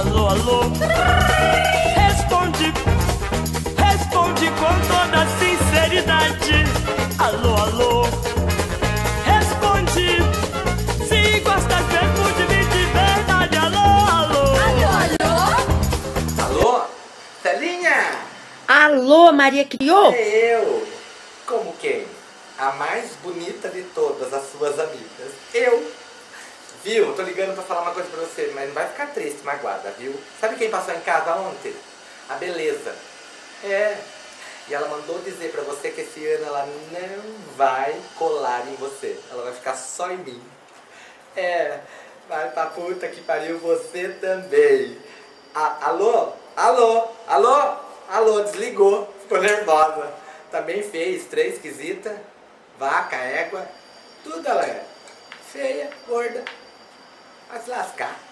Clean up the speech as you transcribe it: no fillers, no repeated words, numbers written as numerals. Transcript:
Alô, alô. Responde, responde com toda sinceridade. Alô, alô. Responde, se gostas mesmo de mim de verdade. Alô, alô. Alô, alô? Alô? Celinha? Alô, Maria Criou? É eu. Como quem? A mais bonita de todas as suas amigas. Eu. Viu? Tô ligando pra falar uma coisa pra você, mas não vai ficar triste, magoada, viu? Sabe quem passou em casa ontem? A Beleza. É. E ela mandou dizer pra você que esse ano ela não vai colar em você. Ela vai ficar só em mim. É. Vai pra puta que pariu você também. Alô? Alô? Alô? Alô? Desligou. Ficou nervosa. Também fez 3 esquisita. Vaca, égua. Tudo ela é. Feia, gorda. Vai se lascar.